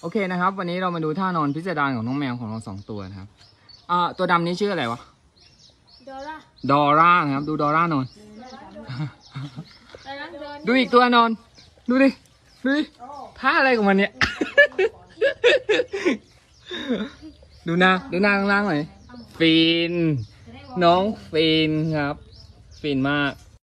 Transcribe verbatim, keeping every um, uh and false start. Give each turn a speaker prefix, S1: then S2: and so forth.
S1: โอเคนะครับ วันนี้เรามาดูท่านอนพิสดารของน้องแมวของเราสองตัวนะครับอ่าตัวดำนี้ชื่ออะไรวะ
S2: ดอร่า
S1: ดอร่านะครับดูดอร่านอนดูอีกตัวนอนดูดิดูดิท่าอะไรของมันเนี่ย ดูหน้าดูหน้าข้างล่างหน่อยฟินน้องฟินครับฟินมาก